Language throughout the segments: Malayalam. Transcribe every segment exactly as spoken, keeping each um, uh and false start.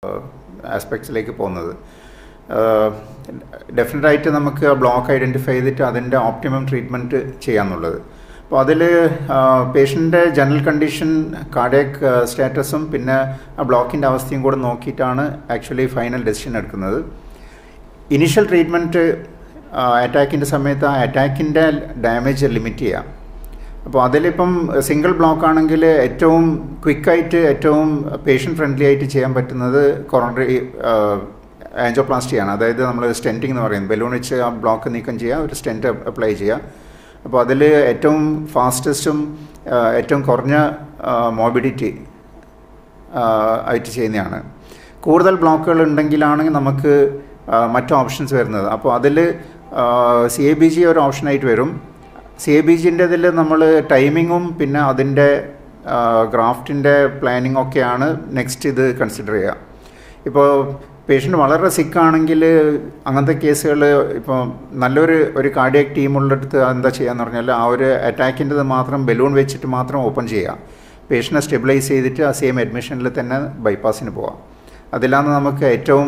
ആസ്പെക്ട്സിലേക്ക് പോകുന്നത്. ഡെഫിനറ്റായിട്ട് നമുക്ക് ബ്ലോക്ക് ഐഡൻറ്റിഫൈ ചെയ്തിട്ട് അതിൻ്റെ ഓപ്റ്റിമം ട്രീറ്റ്മെൻറ്റ് ചെയ്യാമെന്നുള്ളത്. അപ്പോൾ അതിൽ പേഷ്യൻ്റെ ജനറൽ കണ്ടീഷൻ, കാർഡിയക് സ്റ്റാറ്റസും പിന്നെ ആ ബ്ലോക്കിൻ്റെ അവസ്ഥയും കൂടെ നോക്കിയിട്ടാണ് ആക്ച്വലി ഫൈനൽ ഡെസിഷൻ എടുക്കുന്നത്. ഇനീഷ്യൽ ട്രീറ്റ്മെൻറ്റ് അറ്റാക്കിൻ്റെ സമയത്ത് ആ അറ്റാക്കിൻ്റെ ഡാമേജ് ലിമിറ്റ് ചെയ്യാം. അപ്പോൾ അതിലിപ്പം സിംഗിൾ ബ്ലോക്ക് ആണെങ്കിൽ ഏറ്റവും ക്വിക്കായിട്ട് ഏറ്റവും പേഷ്യൻ്റ് ഫ്രണ്ട്ലി ആയിട്ട് ചെയ്യാൻ പറ്റുന്നത് കൊറോണറി ആൻജിയോപ്ലാസ്റ്റിയാണ്. അതായത് നമ്മൾ സ്റ്റെൻറ്റിംഗ് എന്ന് പറയുന്നത്, ബലൂൺ വെച്ച് ആ ബ്ലോക്ക് നീക്കം ചെയ്യുക, ഒരു സ്റ്റെൻറ്റ് അപ്ലൈ ചെയ്യുക. അപ്പോൾ അതിൽ ഏറ്റവും ഫാസ്റ്റസ്റ്റും ഏറ്റവും കുറഞ്ഞ മോബിഡിറ്റി ആയിട്ട് ചെയ്യുന്നതാണ്. കൂടുതൽ ബ്ലോക്കുകൾ ഉണ്ടെങ്കിലാണെങ്കിൽ നമുക്ക് മറ്റു ഓപ്ഷൻസ് വരുന്നത്. അപ്പോൾ അതിൽ സി എ ബി ജി ഒരു ഓപ്ഷനായിട്ട് വരും. സി എ ബി ജിൻ്റെ ഇതിൽ നമ്മൾ ടൈമിങ്ങും പിന്നെ അതിൻ്റെ ഗ്രാഫ്റ്റിൻ്റെ പ്ലാനിങ് ഒക്കെയാണ് നെക്സ്റ്റ് ഇത് കൺസിഡർ ചെയ്യുക. ഇപ്പോൾ പേഷ്യൻ്റ് വളരെ സിക്കാണെങ്കിൽ അങ്ങനത്തെ കേസുകൾ ഇപ്പോൾ നല്ലൊരു ഒരു കാർഡിയക് ടീമുള്ളടുത്ത് എന്താ ചെയ്യാന്ന് പറഞ്ഞാൽ ആ ഒരു അറ്റാക്കിൻ്റെത് മാത്രം ബലൂൺ വെച്ചിട്ട് മാത്രം ഓപ്പൺ ചെയ്യുക. പേഷ്യനെ സ്റ്റെബിലൈസ് ചെയ്തിട്ട് ആ സെയിം അഡ്മിഷനിൽ തന്നെ ബൈപ്പാസിന് പോവാം. അതിലാണ് നമുക്ക് ഏറ്റവും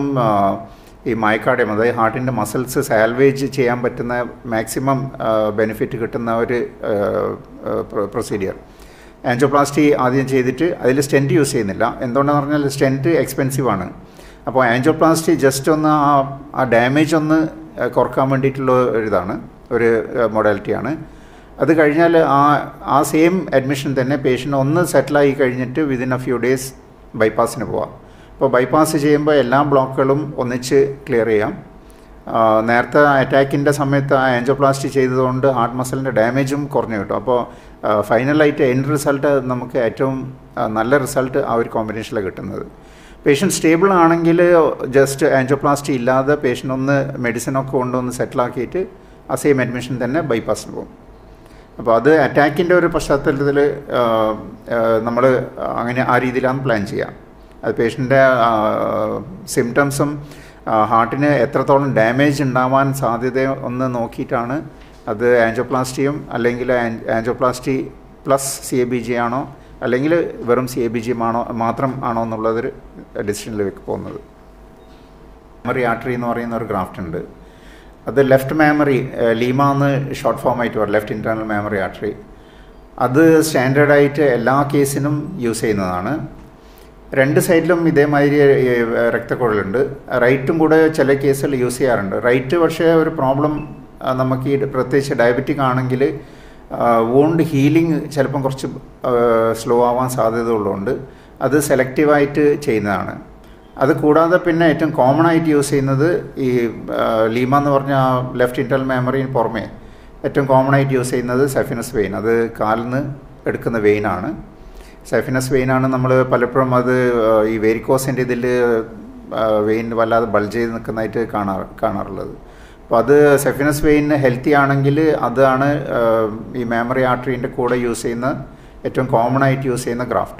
ഈ മയോകാർഡിയം, അതായത് ഹാർട്ടിൻ്റെ മസിൽസ് സാൽവേജ് ചെയ്യാൻ പറ്റുന്ന മാക്സിമം ബെനിഫിറ്റ് കിട്ടുന്ന ഒരു പ്രൊസീജിയർ. ആൻജിയോപ്ലാസ്റ്റി ആദ്യം ചെയ്തിട്ട് അതിൽ സ്റ്റെൻറ്റ് യൂസ് ചെയ്യുന്നില്ല. എന്തുകൊണ്ടാണെന്ന് പറഞ്ഞാൽ സ്റ്റെൻറ്റ് എക്സ്പെൻസീവ് ആണ്. അപ്പോൾ ആൻജിയോപ്ലാസ്റ്റി ജസ്റ്റ് ഒന്ന് ആ ആ ഡാമേജ് ഒന്ന് കുറക്കാൻ വേണ്ടിയിട്ടുള്ള ഒരിതാണ്, ഒരു മൊഡാലിറ്റിയാണ്. അത് കഴിഞ്ഞാൽ ആ ആ സെയിം അഡ്മിഷൻ തന്നെ പേഷ്യൻ്റ് ഒന്ന് സെറ്റിലായി കഴിഞ്ഞിട്ട് വിതിൻ എ ഫ്യൂ ഡേയ്സ് ബൈപ്പാസിന് പോവാം. അപ്പോൾ ബൈപ്പാസ് ചെയ്യുമ്പോൾ എല്ലാ ബ്ലോക്കുകളും ഒന്നിച്ച് ക്ലിയർ ചെയ്യാം. നേരത്തെ അറ്റാക്കിൻ്റെ സമയത്ത് ആൻജിയോപ്ലാസ്റ്റി ചെയ്തതുകൊണ്ട് ഹാർട്ട് മസിലിൻ്റെ ഡാമേജും കുറഞ്ഞു കിട്ടും. അപ്പോൾ ഫൈനലായിട്ട് എൻഡ് റിസൾട്ട് നമുക്ക് ഏറ്റവും നല്ല റിസൾട്ട് ആ ഒരു കോമ്പിനേഷനിലാണ് കിട്ടുന്നത്. പേഷ്യൻ്റ് സ്റ്റേബിൾ ആണെങ്കിൽ ജസ്റ്റ് ആൻജിയോപ്ലാസ്റ്റി ഇല്ലാതെ പേഷ്യൻ്റ് ഒന്ന് മെഡിസിനൊക്കെ കൊണ്ടൊന്ന് സെറ്റിലാക്കിയിട്ട് ആ സെയിം അഡ്മിഷൻ തന്നെ ബൈപ്പാസിന് പോകും. അപ്പോൾ അത് അറ്റാക്കിൻ്റെ ഒരു പശ്ചാത്തലത്തിൽ നമ്മൾ അങ്ങനെ ആ രീതിയിലാണ് പ്ലാൻ ചെയ്യുക. അത് പേഷ്യൻ്റെ സിംറ്റംസും ഹാർട്ടിന് എത്രത്തോളം ഡാമേജ് ഉണ്ടാവാൻ സാധ്യത ഒന്ന് നോക്കിയിട്ടാണ് അത് ആൻജിയോപ്ലാസ്റ്റിയും അല്ലെങ്കിൽ angioplasty plus C A B G ആണോ അല്ലെങ്കിൽ വെറും സി എ ബി ജി ആണോ മാത്രം ആണോ എന്നുള്ളതൊരു ഡിസിഷനിലേക്ക് പോകുന്നത്. മെമ്മറി ആർട്ടറി എന്ന് പറയുന്ന ഒരു ഗ്രാഫ്റ്റ് ഉണ്ട്. അത് ലെഫ്റ്റ് മെമ്മറി, ലീമ എന്ന് ഷോർട്ട് ഫോം ആയിട്ട് പറയും, ലെഫ്റ്റ് ഇൻറ്റേർണൽ മെമ്മറി ആർട്ടറി. അത് സ്റ്റാൻഡേർഡായിട്ട് എല്ലാ കേസിനും യൂസ് ചെയ്യുന്നതാണ്. രണ്ട് സൈഡിലും ഇതേമാതിരി രക്തക്കുഴലുണ്ട്. റൈറ്റും കൂടെ ചില കേസുകൾ യൂസ് ചെയ്യാറുണ്ട്. റൈറ്റ് പക്ഷേ ഒരു പ്രോബ്ലം നമുക്ക് ഈ പ്രത്യേകിച്ച് ഡയബറ്റിക് ആണെങ്കിൽ വൂണ്ട് ഹീലിംഗ് ചിലപ്പം കുറച്ച് സ്ലോ ആവാൻ സാധ്യത ഉള്ളതുകൊണ്ട് അത് സെലക്റ്റീവായിട്ട് ചെയ്യുന്നതാണ്. അത് കൂടാതെ പിന്നെ ഏറ്റവും കോമൺ ആയിട്ട് യൂസ് ചെയ്യുന്നത് ഈ ലീമ എന്ന് പറഞ്ഞ ലെഫ്റ്റ് ഇൻറ്റേർണൽ മെമ്മറിന് പുറമേ ഏറ്റവും കോമൺ ആയിട്ട് യൂസ് ചെയ്യുന്നത് സഫിനസ് വെയിൻ. അത് കാലിൽ നിന്ന് എടുക്കുന്ന വെയിനാണ്. സഫിനസ് വെയിനാണ് നമ്മൾ പലപ്പോഴും അത് ഈ വേരിക്കോസിൻ്റെ ഇതിൽ വെയിൻ വല്ലാതെ ബൾജ് ചെയ്ത് നിൽക്കുന്നതായിട്ട് കാണാറ് കാണാറുള്ളത്. അപ്പോൾ അത് സഫിനസ് വെയിൻ ഹെൽത്തി ആണെങ്കിൽ അതാണ് ഈ മെമ്മറി ആർട്ടറീൻ്റെ കൂടെ യൂസ് ചെയ്യുന്ന ഏറ്റവും കോമൺ ആയിട്ട് യൂസ് ചെയ്യുന്ന ഗ്രാഫ്റ്റ്.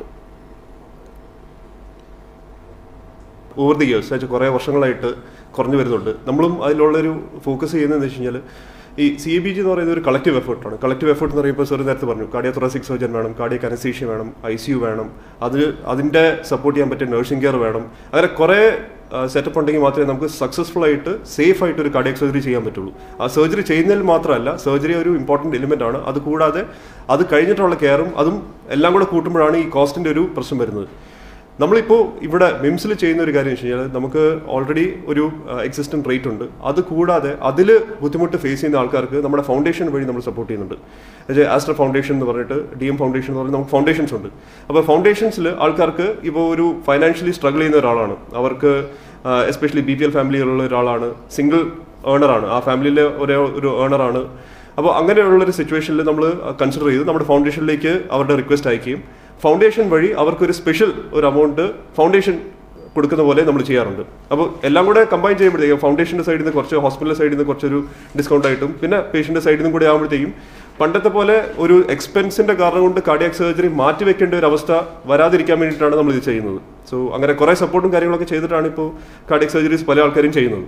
ഓവർ ദി ഇയേഴ്സ് ആയിട്ട് കുറേ വർഷങ്ങളായിട്ട് കുറഞ്ഞു വരുന്നുണ്ട്. നമ്മളും അതിലുള്ളൊരു ഫോക്കസ് ചെയ്യുന്നതെന്ന് വെച്ച് കഴിഞ്ഞാൽ ഈ സി എ ബി ജി എന്ന് പറയുന്നത് ഒരു കളക്റ്റീവ് എഫേർട്ടാണ്. കളക്റ്റീവ് എഫേർട്ട് എന്ന് പറയുമ്പോൾ സാർ നേരത്തെ പറഞ്ഞു, കാർഡിയാക് തൊറാസിക് സർജൻ വേണം, കാർഡിയാക് അനസ്തീഷ്യ വേണം, ഐ സി യു വേണം, അത് അതിൻ്റെ സപ്പോർട്ട് ചെയ്യാൻ പറ്റിയ നഴ്സിംഗ് കെയർ വേണം. അങ്ങനെ കുറേ സെറ്റപ്പ് ഉണ്ടെങ്കിൽ മാത്രമേ നമുക്ക് സക്സസ്ഫുൾ ആയിട്ട് സേഫ് ആയിട്ട് ഒരു കാർഡിയാക് സർജറി ചെയ്യാൻ പറ്റുള്ളൂ. ആ സർജറി ചെയ്യുന്നതിൽ മാത്രമല്ല, സർജറി ഒരു ഇമ്പോർട്ടൻറ്റ് എലിമെൻ്റ് ആണ്. അത് കൂടാതെ അത് കഴിഞ്ഞിട്ടുള്ള കെയറും അതും എല്ലാം കൂടെ കൂട്ടുമ്പോഴാണ് ഈ കോസ്റ്റിൻ്റെ ഒരു പ്രശ്നം വരുന്നത്. നമ്മളിപ്പോൾ ഇവിടെ മിംസിൽ ചെയ്യുന്ന ഒരു കാര്യം വെച്ച് കഴിഞ്ഞാൽ നമുക്ക് ഓൾറെഡി ഒരു എക്സിസ്റ്റൻറ്റ് റേറ്റ് ഉണ്ട്. അത് കൂടാതെ അതിൽ ബുദ്ധിമുട്ട് ഫേസ് ചെയ്യുന്ന ആൾക്കാർക്ക് നമ്മുടെ ഫൗണ്ടേഷൻ വഴി നമ്മൾ സപ്പോർട്ട് ചെയ്യുന്നുണ്ട്. അതായത് ആസ്ട്ര ഫൗണ്ടേഷൻ എന്ന് പറഞ്ഞിട്ട്, ഡി എം ഫൗണ്ടേഷൻ എന്ന് പറഞ്ഞാൽ നമുക്ക് ഫൗണ്ടേഷൻസ് ഉണ്ട്. അപ്പോൾ ഫൗണ്ടേഷൻസിൽ ആൾക്കാർക്ക് ഇപ്പോൾ ഒരു ഫൈനാൻഷ്യലി സ്ട്രഗിൾ ചെയ്യുന്ന ഒരാളാണ്, അവർക്ക് എസ്പെഷ്യലി ബി പി എൽ ഫാമിലിയിലുള്ള ഒരാളാണ്, സിംഗിൾ ഏണറാണ്, ആ ഫാമിലിയിലെ ഒരേ ഒരു ഏണറാണ്. അപ്പോൾ അങ്ങനെയുള്ളൊരു സിറ്റുവേഷനിൽ നമ്മൾ കൺസിഡർ ചെയ്ത് നമ്മുടെ ഫൗണ്ടേഷനിലേക്ക് അവരുടെ റിക്വസ്റ്റ് അയക്കുകയും ഫൗണ്ടേഷൻ വഴി അവർക്കൊരു സ്പെഷ്യൽ ഒരു എമൗണ്ട് ഫൗണ്ടേഷൻ കൊടുക്കുന്ന പോലെ നമ്മൾ ചെയ്യാറുണ്ട്. അപ്പോൾ എല്ലാം കൂടെ കമ്പൈൻ ചെയ്യുമ്പോഴത്തേക്കും ഫൗണ്ടേഷൻ്റെ സൈഡിൽ നിന്ന് കുറച്ച്, ഹോസ്പിറ്റലിൻ്റെ സൈഡിൽ നിന്ന് കുറച്ചൊരു ഡിസ്കൗണ്ട് ആയിട്ടും പിന്നെ പേഷ്യൻ്റെ സൈഡിൽ നിന്നും കൂടെ ആകുമ്പോഴത്തേക്കും പണ്ടത്തെ പോലെ ഒരു എക്സ്പെൻസിൻ്റെ കാരണം കൊണ്ട് കാർഡിയാക് സർജറി മാറ്റി വെക്കേണ്ട ഒരു അവസ്ഥ വരാതിരിക്കാൻ വേണ്ടിയിട്ടാണ് നമ്മൾ ഇത് ചെയ്യുന്നത്. സോ അങ്ങനെ കുറേ സപ്പോർട്ടും കാര്യങ്ങളൊക്കെ ചെയ്തിട്ടാണ് ഇപ്പോൾ കാർഡിയാക് സർജറീസ് പല ആൾക്കാരും ചെയ്യുന്നത്.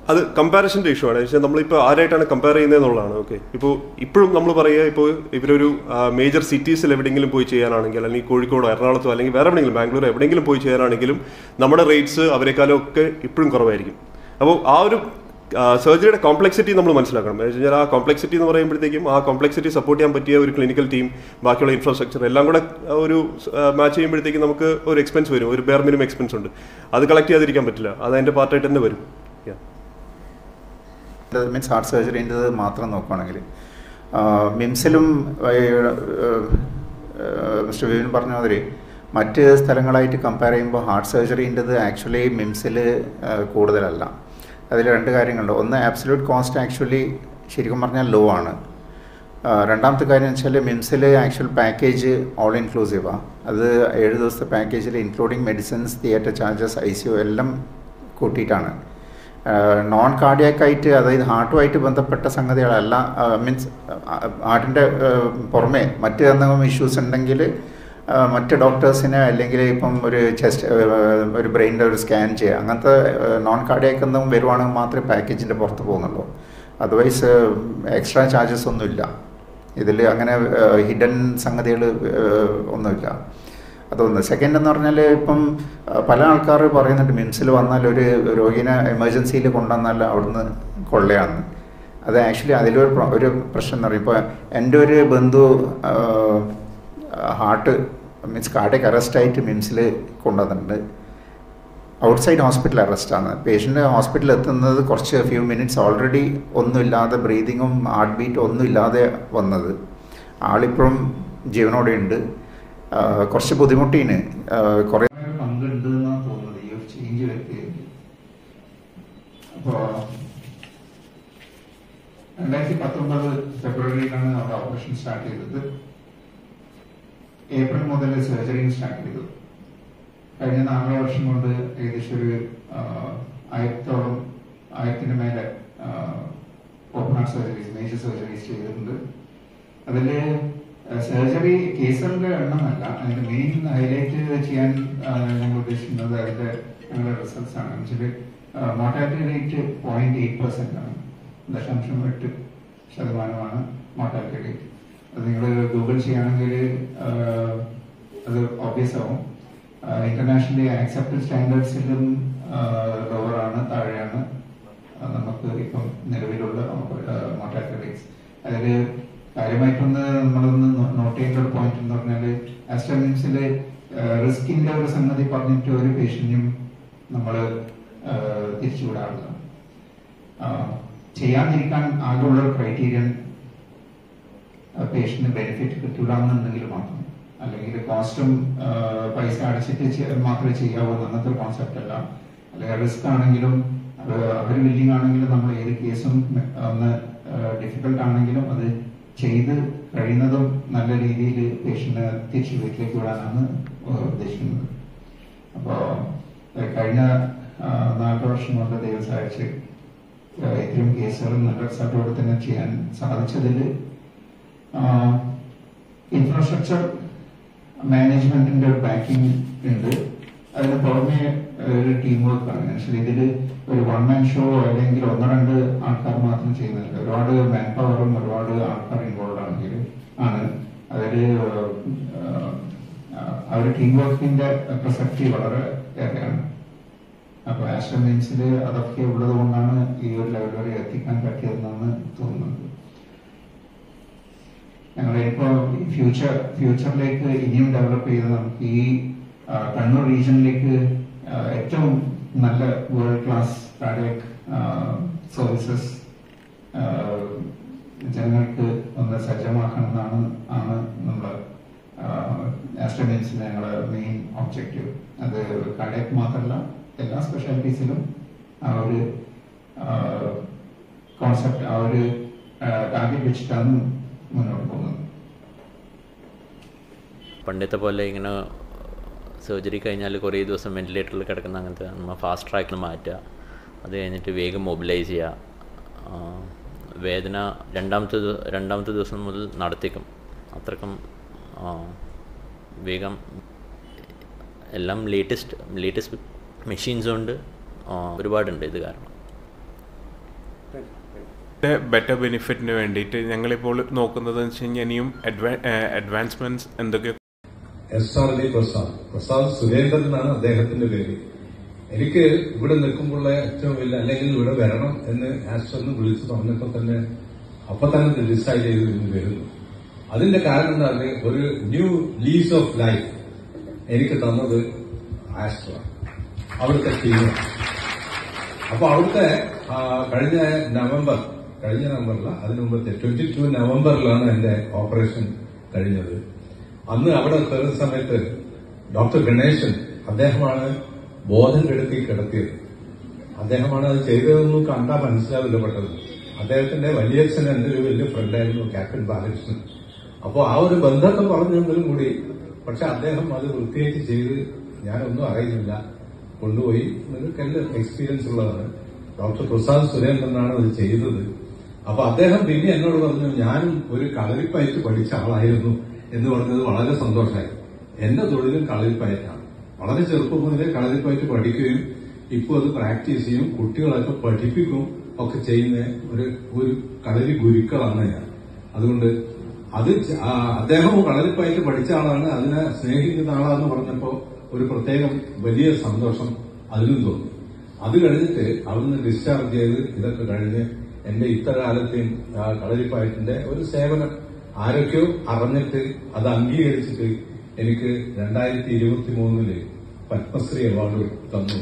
അത് കമ്പാരിസൻ്റെ ഇഷ്യൂ ആണ്. വെച്ചാൽ നമ്മളിപ്പോൾ ആരായിട്ടാണ് കമ്പയർ ചെയ്യുന്നതെന്നുള്ളതാണ്. ഓക്കെ, ഇപ്പോൾ ഇപ്പോഴും നമ്മൾ പറയുക, ഇപ്പോൾ ഇവരൊരു മേജർ സിറ്റീസിൽ എവിടെയെങ്കിലും പോയി ചെയ്യാനാണെങ്കിൽ, അല്ലെങ്കിൽ കോഴിക്കോടോ എറണാകുളത്തോ അല്ലെങ്കിൽ വേറെ എവിടെയെങ്കിലും ബാംഗ്ലൂർ എവിടെയെങ്കിലും പോയി ചെയ്യാനാണെങ്കിലും നമ്മുടെ റേറ്റ്സ് അവരെക്കാളും ഒക്കെ ഇപ്പോഴും കുറവായിരിക്കും. അപ്പോൾ ആ ഒരു സർജറിയുടെ കോംപ്ലക്സിറ്റി നമ്മൾ മനസ്സിലാക്കണം. എന്ന് വെച്ച് കഴിഞ്ഞാൽ ആ കോംപ്ലക്സിറ്റി എന്ന് പറയുമ്പോഴത്തേക്കും ആ കോംപ്ലക്സിറ്റി സപ്പോർട്ട് ചെയ്യാൻ പറ്റിയ ഒരു ക്ലിനിക്കൽ ടീം, ബാക്കിയുള്ള ഇൻഫ്രാസ്ട്രക്ചർ എല്ലാം കൂടെ ഒരു മാച്ച് ചെയ്യുമ്പോഴത്തേക്കും നമുക്ക് ഒരു എക്സ്പെൻസ് വരും, ഒരു ബെയർ മിനിമം എക്സ്പെൻസ് ഉണ്ട്. അത് കളക്ട് ചെയ്യാതിരിക്കാൻ പറ്റില്ല, അത് അതിൻ്റെ പാർട്ടായിട്ട് തന്നെ വരും. മീൻസ് ഹാർട്ട് സർജറിൻ്റെ മാത്രം നോക്കുകയാണെങ്കിൽ മിംസിലും മിസ്റ്റർ വിപിൻ പറഞ്ഞ മാതിരി മറ്റ് സ്ഥലങ്ങളായിട്ട് കമ്പയർ ചെയ്യുമ്പോൾ ഹാർട്ട് സർജറിൻ്റെത് ആക്ച്വലി മിംസിൽ കൂടുതലല്ല. അതിൽ രണ്ട് കാര്യങ്ങളുണ്ട്. ഒന്ന്, ആബ്സല്യൂട്ട് കോസ്റ്റ് ആക്ച്വലി ശരിക്കും പറഞ്ഞാൽ ലോ ആണ്. രണ്ടാമത്തെ കാര്യം എന്ന് വെച്ചാൽ മിംസിൽ ആക്ച്വൽ പാക്കേജ് ഓൾ ഇൻക്ലൂസീവാണ്. അത് ഏഴ് ദിവസത്തെ പാക്കേജിൽ including medicines, theatre charges, I C U എല്ലാം കൂട്ടിയിട്ടാണ്. നോൺ കാർഡിയാക്കായിട്ട്, അതായത് ഹാർട്ടുമായിട്ട് ബന്ധപ്പെട്ട സംഗതികളല്ല, മീൻസ് ഹാർട്ടിൻ്റെ പുറമെ മറ്റ് എന്തെങ്കിലും ഇഷ്യൂസ് ഉണ്ടെങ്കിൽ മറ്റ് ഡോക്ടേഴ്സിനെ, അല്ലെങ്കിൽ ഇപ്പം ഒരു ചെസ്റ്റ് ഒരു ബ്രെയിനിൻ്റെ ഒരു സ്കാൻ ചെയ്യുക, അങ്ങനത്തെ നോൺ കാർഡിയാക്ക് എന്തെങ്കിലും വരുവാണെങ്കിൽ മാത്രമേ പാക്കേജിൻ്റെ പുറത്ത് പോകുന്നുള്ളൂ. അതർവൈസ് എക്സ്ട്രാ ചാർജസ് ഒന്നുമില്ല ഇതിൽ. അങ്ങനെ ഹിഡൻ സംഗതികൾ ഒന്നുമില്ല. അതൊന്ന്. സെക്കൻഡ് എന്ന് പറഞ്ഞാൽ ഇപ്പം പല ആൾക്കാർ പറയുന്നുണ്ട് മിംസിൽ വന്നാൽ ഒരു രോഗിനെ എമർജൻസിയിൽ കൊണ്ടുവന്നാൽ അവിടുന്ന് കൊള്ളയാണ്. അത് ആക്ച്വലി അതിലൊരു ഒരു പ്രശ്നം എന്ന് പറയും. ഇപ്പോൾ എൻ്റെ ഒരു ബന്ധു ഹാർട്ട് മീൻസ് കാർഡിയക് അറസ്റ്റായിട്ട് മിംസിൽ കൊണ്ടുവന്നിട്ടുണ്ട്. Outside hospital അറസ്റ്റാണ്. പേഷ്യൻ്റ് ഹോസ്പിറ്റലിൽ എത്തുന്നത് കുറച്ച് ഫ്യൂ മിനിറ്റ്സ് ഓൾറെഡി ഒന്നുമില്ലാതെ, ബ്രീതിങ്ങും ഹാർട്ട് ബീറ്റും ഒന്നും ഇല്ലാതെ വന്നത്. ആളിപ്പോഴും ജീവനോടെ ഉണ്ട്. കുറച്ച് ബുദ്ധിമുട്ടീന് കുറേ പങ്കുണ്ട് എന്നാണ് തോന്നുന്നത് ഈ ഒരു ചേഞ്ച് വരുത്തിയത്. അപ്പോൾ രണ്ടായിരത്തി പത്തൊമ്പത് ഫെബ്രുവരിയിലാണ് അവിടെ ഓപ്പറേഷൻ സ്റ്റാർട്ട് ചെയ്തത്. ഏപ്രിൽ മുതൽ സർജറിയും സ്റ്റാർട്ട് ചെയ്തു. കഴിഞ്ഞ നാലര വർഷം കൊണ്ട് ഏകദേശം ഒരു ആയിരത്തോളം ആയിരത്തിന് മേലെ open heart surgeries, major surgeries ചെയ്തിട്ടുണ്ട്. അതിൽ സർജറി കേസുകളുടെ എണ്ണമല്ല, അതിന്റെ മെയിൻ ഹൈലൈറ്റ് ചെയ്യാൻ ഞങ്ങൾ ഉദ്ദേശിക്കുന്നത് അതിന്റെ ഞങ്ങളുടെ റിസൾട്ട്സ് ആണ്. എന്നുവെച്ചാൽ mortality rate point eight percent ആണ്, ദശാംശം എട്ട് ശതമാനമാണ് മോർട്ടാലിറ്റി റേറ്റ്. അത് നിങ്ങൾ ഗൂഗിൾ ചെയ്യുകയാണെങ്കിൽ അത് ഓബ്വിയസ് ആവും. ഇന്റർനാഷണലി ആക്സെപ്റ്റഡ് സ്റ്റാൻഡേർഡ്സിലും ലോവറാണ്, താഴെയാണ് നമുക്ക് ഇപ്പം നിലവിലുള്ള മോർട്ടാലിറ്റി റേറ്റ്സ്. അതിൽ കാര്യമായിട്ടൊന്ന് നമ്മളൊന്ന് നോട്ട് ചെയ്യേണ്ട ഒരു പോയിന്റ് എന്ന് പറഞ്ഞാൽ ആസ്റ്റർ മിംസില് റിസ്കിന്റെ ഒരു സംഗതി പറഞ്ഞിട്ട് ഒരു പേഷ്യന്റിനും നമ്മൾ തിരിച്ചുവിടാറില്ല. ചെയ്യാതിരിക്കാൻ ആകെയുള്ള ഒരു ക്രൈറ്റീരിയൻ പേഷ്യന്റിന് ബെനിഫിറ്റ് കിട്ടൂലെന്നുണ്ടെങ്കിൽ മാത്രം, അല്ലെങ്കിൽ കോസ്റ്റും പൈസ അടച്ചിട്ട് മാത്രമേ ചെയ്യാവൂ അങ്ങനത്തെ ഒരു കോൺസെപ്റ്റ് അല്ല. അല്ലെങ്കിൽ റിസ്ക് ആണെങ്കിലും അത് അവർ വില്ലിങ് ആണെങ്കിലും നമ്മൾ ഏത് കേസും ഒന്ന് ഡിഫിക്കൽട്ട് ആണെങ്കിലും അത് ചെയ്ത് കഴിയുന്നതും നല്ല രീതിയിൽ പേഷ്യന്റിനെ തിരിച്ചു വീട്ടിലേക്ക് വിടാനാണ് ഉദ്ദേശിക്കുന്നത്. അപ്പോൾ കഴിഞ്ഞ നാല് വർഷം കൊണ്ട് ദൈവം സഹായിച്ച് ഇത്രയും കേസുകളും നല്ല റിസൾട്ടോടെ തന്നെ ചെയ്യാൻ സാധിച്ചതിൽ ഇൻഫ്രാസ്ട്രക്ചർ മാനേജ്മെന്റിന്റെ ഒരു ബാക്കിംഗ് ഉണ്ട്. അതിന് പുറമെ ഒരു ടീം വർക്കാണ്. ആക്ച്വലി ഇതിൽ ഒരു വൺ മാൻ ഷോ അല്ലെങ്കിൽ ഒന്നോ രണ്ട് ആൾക്കാർ മാത്രം ചെയ്യുന്നില്ല, ഒരുപാട് മാൻ പവറും ഒരുപാട് ആൾക്കാർ ഇൻവോൾവ് ആണെങ്കിൽ ആണ്. അതിൽ ആ ഒരു ടീം വർക്കിന്റെ പ്രസക്തി വളരെ ഏറെയാണ്. അപ്പൊ ആസ്റ്റർ മിംസിൽ അതൊക്കെ ഉള്ളത് കൊണ്ടാണ് ഈ ഒരു ലെവൽ വരെ എത്തിക്കാൻ പറ്റിയതെന്നാണ് തോന്നുന്നത്. ഞങ്ങളിപ്പോ ഫ്യൂച്ചർ ഫ്യൂച്ചറിലേക്ക് ഇനിയും ഡെവലപ്പ് ചെയ്ത് നമുക്ക് ഈ കണ്ണൂർ റീജിയനിലേക്ക് ഏറ്റവും നല്ല വേൾഡ് ക്ലാസ് കാർഡിയക് സർവീസസ് ജനങ്ങൾക്ക് ഒന്ന് സജ്ജമാക്കണമെന്നാണ് ആണ് നമ്മൾ ആസ്റ്റർ മിംസിലെ ഞങ്ങളുടെ മെയിൻ ഒബ്ജക്റ്റീവ്. അത് കാർഡിയക് മാത്രമല്ല, എല്ലാ സ്പെഷ്യാലിറ്റീസിലും ആ ഒരു കോൺസെപ്റ്റ്, ആ ഒരു ടാർഗറ്റ് വെച്ചിട്ടാണ് മുന്നോട്ട് പോകുന്നത്. പണ്ടത്തെ പോലെ ഇങ്ങനെ സർജറി കഴിഞ്ഞാൽ കുറേ ദിവസം വെന്റിലേറ്ററിൽ കിടക്കുന്ന അങ്ങനത്തെ നമ്മൾ ഫാസ്റ്റ് ട്രാക്കിൽ മാറ്റുക, അത് കഴിഞ്ഞിട്ട് വേഗം മൊബിലൈസ് ചെയ്യുക. വേദന രണ്ടാമത്തെ രണ്ടാമത്തെ ദിവസം മുതൽ നടത്തിക്കും, അത്രക്കും വേഗം. എല്ലാം ലേറ്റസ്റ്റ് ലേറ്റസ്റ്റ് മെഷീൻസ് കൊണ്ട് ഒരുപാടുണ്ട് ഇത് കാരണം. ബെറ്റർ ബെനിഫിറ്റിന് വേണ്ടിയിട്ട് ഞങ്ങളിപ്പോൾ നോക്കുന്നത് വെച്ച് കഴിഞ്ഞാൽ ഇനിയും അഡ്വാൻസ്മെന്റ്സ് എന്തൊക്കെ. S R D Prasad Prasad Surendran എന്നാണ് അദ്ദേഹത്തിന്റെ പേര്. എനിക്ക് ഇവിടെ നിൽക്കുമ്പോൾ ഏറ്റവും വലിയ അല്ലെങ്കിൽ ഇവിടെ വരണം എന്ന് ആസ്റ്ററിന് വിളിച്ചു പറഞ്ഞപ്പോൾ തന്നെ അപ്പൊ തന്നെ ഡിസൈഡ് ചെയ്ത് ഇന്ന് വരുന്നു. അതിന്റെ കാരണം എന്താണ്, ഒരു ന്യൂ ലീസ് ഓഫ് ലൈഫ് എനിക്ക് തന്നത് ആസ്റ്ററാണ്, അവിടുത്തെ ടീമാണ്. അപ്പൊ അവിടുത്തെ കഴിഞ്ഞ നവംബർ കഴിഞ്ഞ നവംബറില അതിനു മുമ്പത്തെ ട്വന്റി ടു നവംബറിലാണ് എന്റെ ഓപ്പറേഷൻ കഴിഞ്ഞത്. അന്ന് അവിടെ കയറുന്ന സമയത്ത് ഡോക്ടർ ഗണേശൻ അദ്ദേഹമാണ് ബോധം കെടുത്തി കിടത്തിയത്. അദ്ദേഹമാണ് അത് ചെയ്തതെന്നും കണ്ടാൽ മനസ്സിലാവില്ല പെട്ടത്. അദ്ദേഹത്തിന്റെ വലിയച്ഛൻ എന്റെ ഒരു വലിയ ഫ്രണ്ടായിരുന്നു ക്യാപ്റ്റൻ ബാലകൃഷ്ണൻ. അപ്പോൾ ആ ഒരു ബന്ധത്തെ പറഞ്ഞെങ്കിലും കൂടി പക്ഷെ അദ്ദേഹം അത് വൃത്തിയായിട്ട് ചെയ്ത് ഞാനൊന്നും അറിയുന്നില്ല കൊണ്ടുപോയി. നിങ്ങൾക്കെല്ലാം എക്സ്പീരിയൻസ് ഉള്ളതാണ്. ഡോക്ടർ പ്രസാദ് സുരേന്ദ്രനാണ് അത് ചെയ്തത്. അപ്പൊ അദ്ദേഹം പിന്നെ എന്നോട് പറഞ്ഞു, ഞാനും ഒരു കളരിപ്പയറ്റ് പഠിച്ച ആളായിരുന്നു എന്ന് പറഞ്ഞത് വളരെ സന്തോഷമായി. എന്റെ തൊഴിലും കളരിപ്പയറ്റാണ്. വളരെ ചെറുപ്പം മുതലേ കളരിപ്പയറ്റ് പഠിക്കുകയും ഇപ്പോൾ അത് പ്രാക്ടീസ് ചെയ്യും, കുട്ടികളൊക്കെ പഠിപ്പിക്കും ഒക്കെ ചെയ്യുന്ന ഒരു ഒരു കളരി ഗുരുക്കളാണ് ഞാൻ. അതുകൊണ്ട് അത് അദ്ദേഹം കളരിപ്പയറ്റ് പഠിച്ച ആളാണ്, അതിനെ സ്നേഹിക്കുന്ന ആളാന്ന് പറഞ്ഞപ്പോ ഒരു പ്രത്യേകം വലിയ സന്തോഷം അതിനും തോന്നി. അത് കഴിഞ്ഞിട്ട് അവിടുന്ന് ഡിസ്ചാർജ് ചെയ്ത് ഇതൊക്കെ കഴിഞ്ഞ് എന്റെ ഇത്ര കാലത്തെയും കളരിപ്പയറ്റിന്റെ ഒരു സേവനം ആരൊക്കെയോ അറിഞ്ഞിട്ട് അത് അംഗീകരിച്ചിട്ട് എനിക്ക് രണ്ടായിരത്തി ഇരുപത്തി മൂന്നില് പത്മശ്രീ അവാർഡ് തന്നു.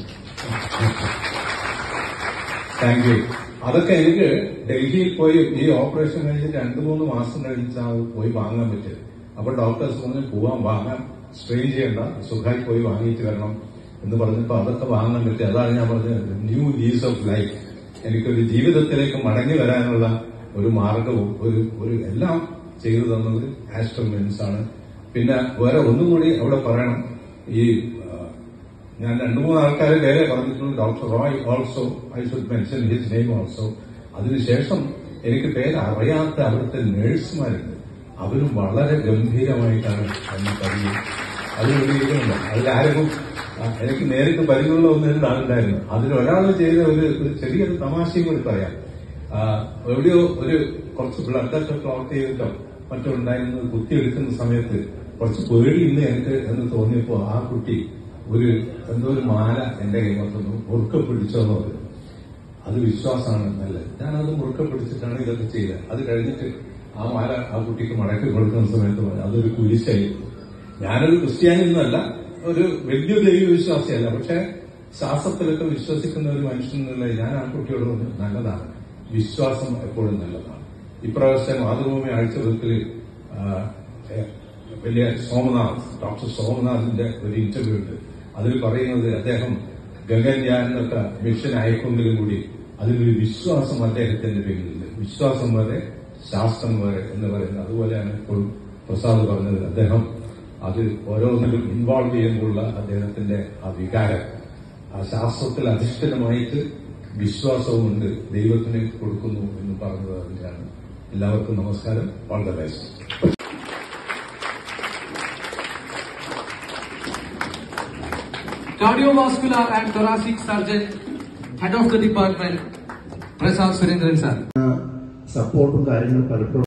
Thank you. അതൊക്കെ എനിക്ക് ഡൽഹിയിൽ പോയി ഈ ഓപ്പറേഷൻ കഴിഞ്ഞ് രണ്ടു മൂന്ന് മാസം കഴിഞ്ഞിട്ടാണ് പോയി വാങ്ങാൻ പറ്റിയത്. അപ്പൊ ഡോക്ടേഴ്സ് പറഞ്ഞു പോവാൻ വാങ്ങാൻ സ്ട്രെയിൻ ചെയ്യണ്ട, സുഖമായി പോയി വാങ്ങിയിട്ട് വരണം എന്ന് പറഞ്ഞപ്പോ അതൊക്കെ വാങ്ങാൻ പറ്റി. അതാണ് ഞാൻ പറഞ്ഞത് ന്യൂ ലീസ് ഓഫ് ലൈഫ്. എനിക്കൊരു ജീവിതത്തിലേക്ക് മടങ്ങി വരാനുള്ള ഒരു മാർഗവും ഒരു ഒരു എല്ലാം ചെയ്തു തന്നത് ആസ്റ്റർ മെൻസ് ആണ്. പിന്നെ വേറെ ഒന്നും കൂടി അവിടെ പറയണം. ഈ ഞാൻ രണ്ടു മൂന്ന് ആൾക്കാരെ വേറെ പറഞ്ഞിട്ടുണ്ട്. Doctor Roy also, I should mention his name also. അതിനുശേഷം എനിക്ക് പേര് അറിയാത്ത അവിടുത്തെ നഴ്സുമാരുണ്ട്. അവരും വളരെ ഗംഭീരമായിട്ടാണ് എന്നെ കഴിയും. അത് എഴുതിയിട്ടുണ്ട്. അതിലാരും എനിക്ക് നേരിട്ട് പരിചയമുള്ള ഒന്ന് രണ്ട് ആളുണ്ടായിരുന്നു. അതിലൊരാൾ ചെയ്ത ഒരു ചെറിയൊരു തമാശയും കൂടി പറയാം. എവിടെയോ ഒരു കുറച്ച് ബ്ലഡൊക്കെ ക്ലോട്ട് ചെയ്തിട്ടോ മറ്റോ ഉണ്ടായിരുന്നത് കുത്തിയെടുക്കുന്ന സമയത്ത് കുറച്ച് പേടിയില്ല എനിക്ക് എന്ന് തോന്നിയപ്പോ ആ കുട്ടി ഒരു എന്തോ ഒരു മാല എന്റെ കൈമത്തുന്നു മുറുക്കെ പിടിച്ചോന്ന് പറഞ്ഞു. അത് വിശ്വാസമാണ് നല്ലത്. ഞാനത് മുറുക്കെ പിടിച്ചിട്ടാണ് ഇതൊക്കെ ചെയ്തത്. അത് കഴിഞ്ഞിട്ട് ആ മാല ആ കുട്ടിക്ക് മടക്കി കൊടുക്കുന്ന സമയത്ത് പറഞ്ഞു അതൊരു കുരിശായിരുന്നു. ഞാനൊരു ക്രിസ്ത്യാനിയൊന്നുമല്ല, ഒരു വലിയ ദൈവവിശ്വാസിയല്ല, പക്ഷെ ശാസ്ത്രത്തിലൊക്കെ വിശ്വസിക്കുന്ന ഒരു മനുഷ്യൻ എന്നുള്ള ഞാൻ ആ കുട്ടിയോട് പറഞ്ഞു നല്ലതാണ്, വിശ്വാസം എപ്പോഴും നല്ലതാണ്. ഇപ്രാവശ്യം മാതൃഭൂമി ആഴ്ചവെക്കല് വലിയ സോമനാഥ് ഡോക്ടർ സോമനാഥിന്റെ ഒരു ഇന്റർവ്യൂ ഉണ്ട്. അതിൽ പറയുന്നത് അദ്ദേഹം ഗഗൻയാനൊക്കെ മിഷൻ അയക്കുമെങ്കിലും കൂടി അതിലൊരു വിശ്വാസം അദ്ദേഹത്തിന്റെ പേരിലുണ്ട്. വിശ്വാസം വരെ ശാസ്ത്രം വരെ എന്ന് പറയുന്നത്. അതുപോലെയാണ് ഇപ്പോൾ പ്രസാദ് പറഞ്ഞത്. അദ്ദേഹം അത് ഓരോന്നിലും ഇൻവോൾവ് ചെയ്യുമ്പോഴുള്ള അദ്ദേഹത്തിന്റെ ആ വികാരം, ആ ശാസ്ത്രത്തിൽ അധിഷ്ഠിതമായിട്ട് വിശ്വാസവുമുണ്ട്, ദൈവത്തിന് കൊടുക്കുന്നു എന്ന് പറഞ്ഞത് അതിനാണ്. എല്ലാവർക്കും നമസ്കാരം. All the best. Cardiovascular and thoracic surgeon, head of the department, Prasad Surendran sir. സപ്പോർട്ടും കാര്യങ്ങളും പലപ്പോഴും